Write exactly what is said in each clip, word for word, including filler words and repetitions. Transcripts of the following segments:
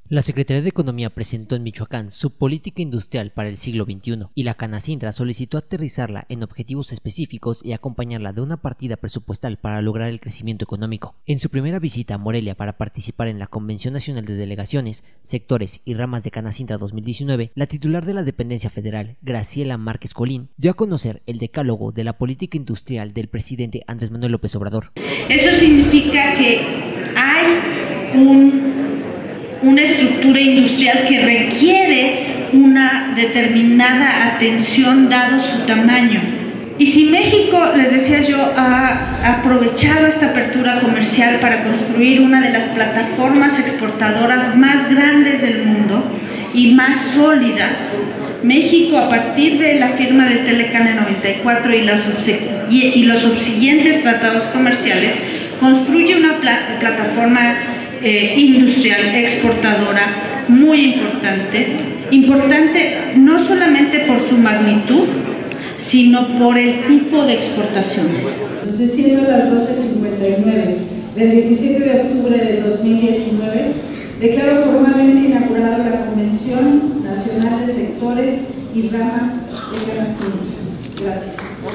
La Secretaría de Economía presentó en Michoacán su política industrial para el siglo veintiuno y la Canacintra solicitó aterrizarla en objetivos específicos y acompañarla de una partida presupuestal para lograr el crecimiento económico. En su primera visita a Morelia para participar en la Convención Nacional de Delegaciones, Sectores y Ramas de Canacintra dos mil diecinueve, la titular de la dependencia federal, Graciela Márquez Colín, dio a conocer el decálogo de la política industrial del presidente Andrés Manuel López Obrador. Eso significa que hay un una estructura industrial que requiere una determinada atención dado su tamaño. Y si México, les decía yo, ha aprovechado esta apertura comercial para construir una de las plataformas exportadoras más grandes del mundo y más sólidas, México, a partir de la firma de Telecán en noventa y cuatro y, las y, y los subsiguientes tratados comerciales, construye una pla plataforma Eh, industrial exportadora muy importante, importante no solamente por su magnitud, sino por el tipo de exportaciones. Entonces, siendo las doce cincuenta y nueve del diecisiete de octubre del dos mil diecinueve, declaro formalmente inaugurada la Convención Nacional de Sectores y Ramas de Canacintra. Gracias.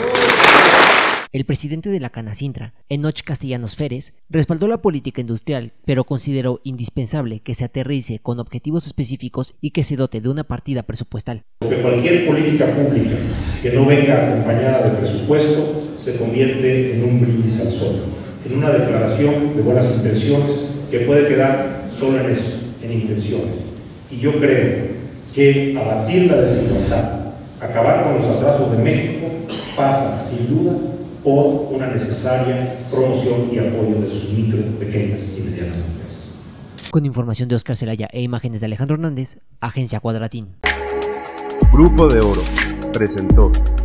El presidente de la Canacintra, Enoch Castellanos Férez, respaldó la política industrial, pero consideró indispensable que se aterrice con objetivos específicos y que se dote de una partida presupuestal. Porque cualquier política pública que no venga acompañada de presupuesto se convierte en un brindis al sol, en una declaración de buenas intenciones que puede quedar solo en eso, en intenciones. Y yo creo que abatir la desigualdad, acabar con los atrasos de México, pasa sin duda por una necesaria promoción y apoyo de sus micro, pequeñas y medianas empresas. Con información de Oscar Celaya e imágenes de Alejandro Hernández, Agencia Cuadratín. Grupo de Oro presentó